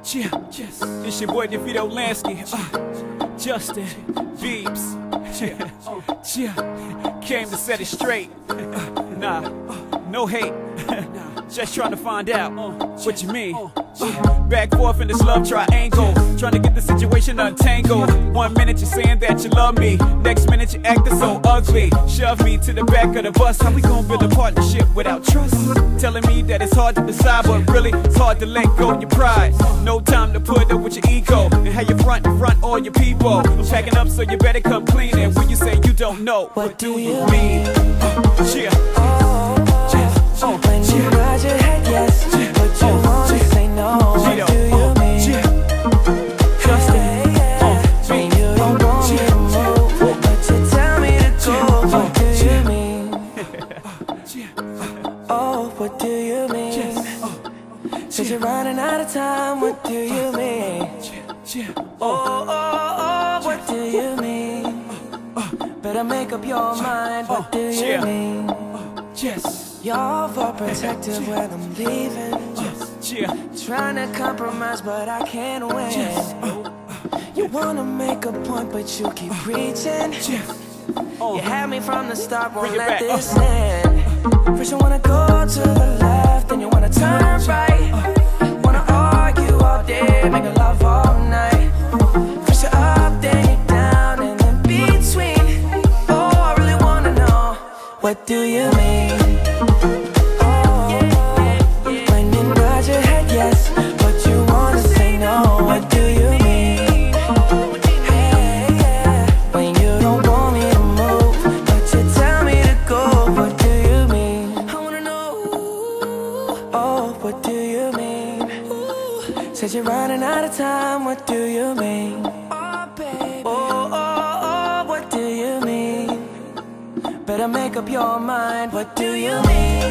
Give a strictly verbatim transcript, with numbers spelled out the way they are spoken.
Yeah, yes. It's your boy DeVito Lansky, uh, Justin Biebs. Yeah, yeah. Came to set it straight. Uh, nah, no hate. Just trying to find out what you mean. Uh, back forth in this love triangle, trying to get the situation untangled. One minute you're saying that you love me, next minute you're acting so ugly. Shove me to the back of the bus. How we gonna build a partnership without trust? Telling me that it's hard to decide, but really it's hard to let go of your pride. No time to put up with your ego and how you front in front all your people. I'm packing up, so you better come clean. And when you say you don't know, what do you mean? Uh, yeah. Oh, when you nod your head yes, but you wanna say no, what do you mean? Justin, when you don't want me to move, but you tell me to go, what do you mean? Oh, what do you mean? Said you're running out of time, what do you mean? Oh, oh, oh, what do you mean? Better make up your mind, what do you mean? Yes. You're overprotective when I'm leaving. Trying to compromise, but I can't win. You wanna make a point, but you keep preaching. You had me from the start, won't let this end. First you wanna go to the left, then you wanna turn right. Wanna argue all day, make love all night. First you're up, then you're down, and in between. Oh, I really wanna know, what do you mean? Said you're running out of time, what do you mean? Oh, baby. Oh, oh, oh, what do you mean? Better make up your mind, what do you mean?